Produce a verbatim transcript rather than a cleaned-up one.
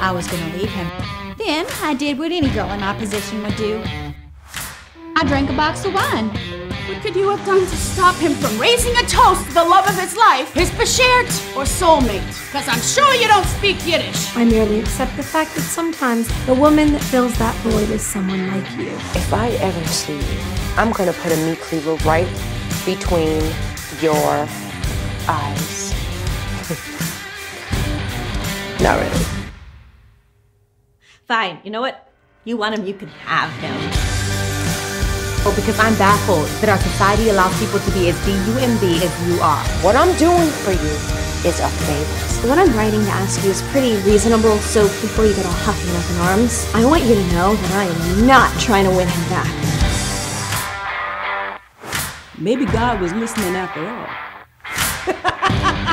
I was gonna leave him. Then I did what any girl in my position would do. I drank a box of wine. What could you have done to stop him from raising a toast to the love of his life, his beshert or soulmate? Because I'm sure you don't speak Yiddish. I merely accept the fact that sometimes the woman that fills that void is someone like you. If I ever see you, I'm gonna put a meat cleaver right between your eyes. Not really. Fine, you know what? You want him, you can have him. Oh, because I'm baffled that our society allows people to be as D U M B as you are. What I'm doing for you is a favor. What I'm writing to ask you is pretty reasonable, so before you get all huffy and up in arms, I want you to know that I am not trying to win him back. Maybe God was listening after all.